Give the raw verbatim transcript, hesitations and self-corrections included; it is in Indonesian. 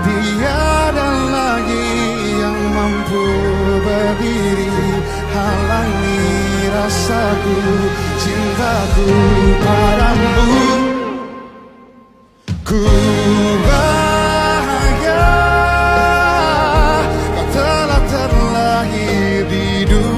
Tiada lagi yang mampu berdiri halangi rasaku, cintaku padamu. Ku bahagia kau telah terlahir di dunia.